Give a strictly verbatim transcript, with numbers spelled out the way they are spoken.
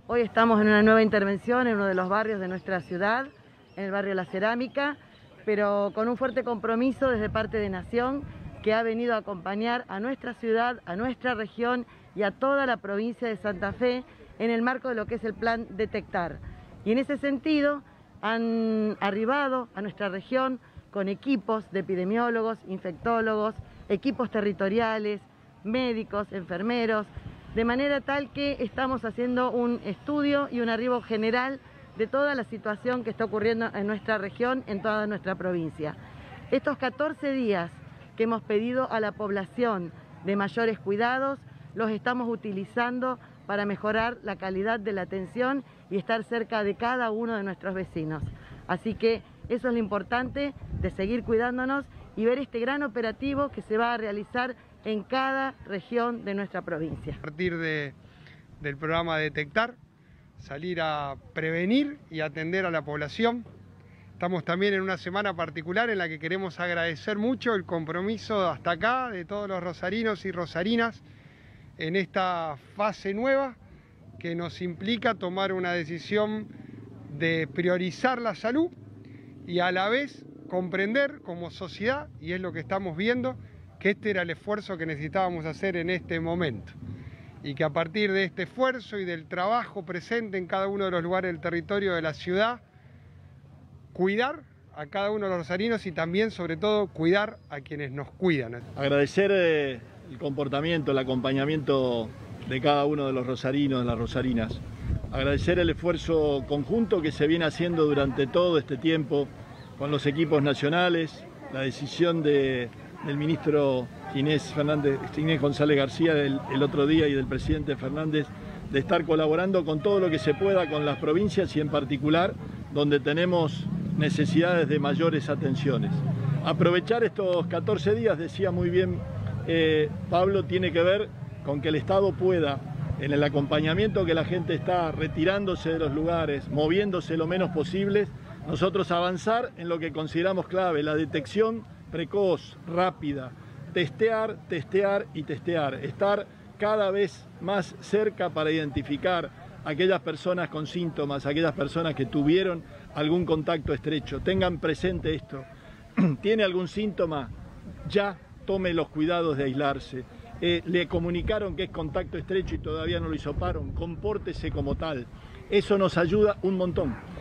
Hoy estamos en una nueva intervención en uno de los barrios de nuestra ciudad, en el barrio La Cerámica, pero con un fuerte compromiso desde parte de Nación, que ha venido a acompañar a nuestra ciudad, a nuestra región y a toda la provincia de Santa Fe en el marco de lo que es el plan Detectar. Y en ese sentido han arribado a nuestra región con equipos de epidemiólogos, infectólogos, equipos territoriales, médicos, enfermeros, de manera tal que estamos haciendo un estudio y un arribo general de toda la situación que está ocurriendo en nuestra región, en toda nuestra provincia. Estos catorce días que hemos pedido a la población de mayores cuidados, los estamos utilizando para mejorar la calidad de la atención y estar cerca de cada uno de nuestros vecinos. Así que eso es lo importante, de seguir cuidándonos y ver este gran operativo que se va a realizar en cada región de nuestra provincia. A partir de, del programa Detectar, salir a prevenir y atender a la población. Estamos también en una semana particular en la que queremos agradecer mucho el compromiso hasta acá de todos los rosarinos y rosarinas en esta fase nueva que nos implica tomar una decisión de priorizar la salud y a la vez comprender como sociedad, y es lo que estamos viendo, que este era el esfuerzo que necesitábamos hacer en este momento. Y que a partir de este esfuerzo y del trabajo presente en cada uno de los lugares del territorio de la ciudad, cuidar a cada uno de los rosarinos y también, sobre todo, cuidar a quienes nos cuidan. Agradecer eh, el comportamiento, el acompañamiento de cada uno de los rosarinos, de las rosarinas. Agradecer el esfuerzo conjunto que se viene haciendo durante todo este tiempo con los equipos nacionales, la decisión de, del ministro Ginés, Fernández, Ginés González García el, el otro día y del presidente Fernández de estar colaborando con todo lo que se pueda con las provincias y en particular donde tenemos necesidades de mayores atenciones. Aprovechar estos catorce días, decía muy bien eh, Pablo, tiene que ver con que el Estado pueda, en el acompañamiento que la gente está retirándose de los lugares, moviéndose lo menos posible, nosotros avanzar en lo que consideramos clave, la detección precoz, rápida, testear, testear y testear, estar cada vez más cerca para identificar aquellas personas con síntomas, aquellas personas que tuvieron algún contacto estrecho. Tengan presente esto, ¿tiene algún síntoma? Ya tome los cuidados de aislarse. Eh, le comunicaron que es contacto estrecho y todavía no lo hisoparon, compórtese como tal. Eso nos ayuda un montón.